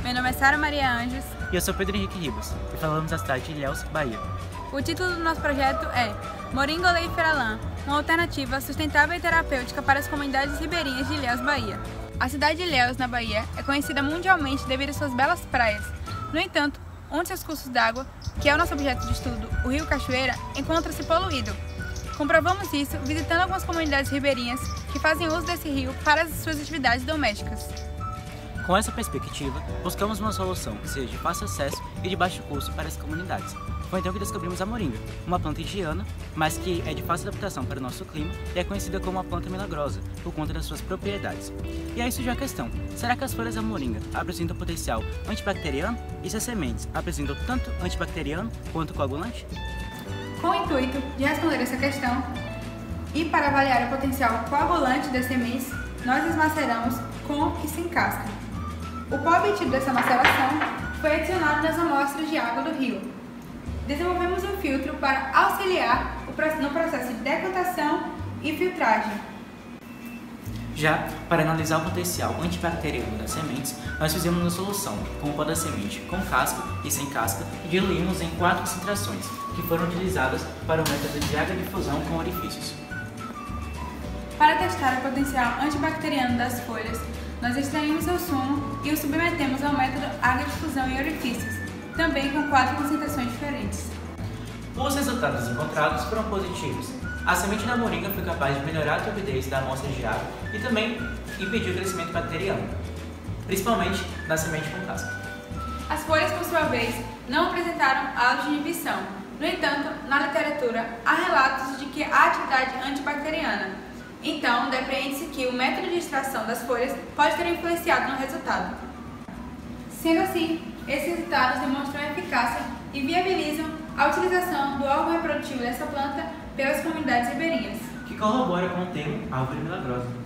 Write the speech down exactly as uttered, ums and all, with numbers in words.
Meu nome é Sara Maria Anjos. E eu sou Pedro Henrique Ribas, e falamos da cidade de Ilhéus, Bahia. O título do nosso projeto é Moringa Oleifera Lã, uma alternativa sustentável e terapêutica para as comunidades ribeirinhas de Ilhéus, Bahia. A cidade de Ilhéus, na Bahia, é conhecida mundialmente devido às suas belas praias. No entanto, um de seus cursos d'água, que é o nosso objeto de estudo, o Rio Cachoeira, encontra-se poluído. Comprovamos isso visitando algumas comunidades ribeirinhas que fazem uso desse rio para as suas atividades domésticas. Com essa perspectiva, buscamos uma solução que seja de fácil acesso e de baixo custo para as comunidades. Foi então que descobrimos a moringa, uma planta indiana, mas que é de fácil adaptação para o nosso clima e é conhecida como uma planta milagrosa, por conta das suas propriedades. E aí surgiu a questão, será que as folhas da moringa apresentam potencial antibacteriano e se as sementes apresentam tanto antibacteriano quanto coagulante? Com o intuito de responder essa questão e para avaliar o potencial coagulante das sementes, nós as maceramos com e sem casca. O pó obtido dessa maceração foi adicionado nas amostras de água do rio. Desenvolvemos um filtro para auxiliar no processo de decantação e filtragem. Já para analisar o potencial antibacteriano das sementes, nós fizemos uma solução com o pó da semente com casca e sem casca e diluímos em quatro concentrações, que foram utilizadas para o método de água de fusão com orifícios. Para testar o potencial antibacteriano das folhas, nós extraímos seu sumo e o submetemos ao método água de fusão em orifícios, também com quatro concentrações diferentes. Os resultados encontrados foram positivos. A semente da moringa foi capaz de melhorar a turbidez da amostra de água e também impedir o crescimento bacteriano, principalmente na semente com casca. As folhas, por sua vez, não apresentaram autoinibição. No entanto, na literatura, há relatos de que há atividade antibacteriana. Então, depreende-se que o método de extração das folhas pode ter influenciado no resultado. Sendo assim, esses resultados demonstram eficácia e viabilizam a utilização do órgão reprodutivo dessa planta pelas comunidades ribeirinhas. Que corrobora com o termo árvore milagrosa.